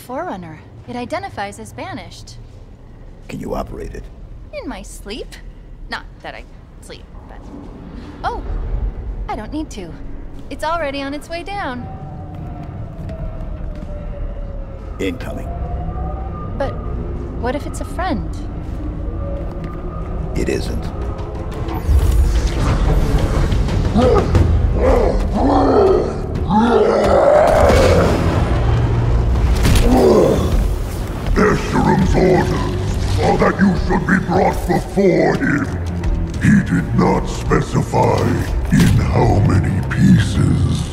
Forerunner. It identifies as banished. Can you operate it? In my sleep? Not that I sleep, but... Oh! I don't need to. It's already on its way down. Incoming. But what if it's a friend? It isn't. Escherum's orders are that you should be brought before him. He did not specify in how many pieces.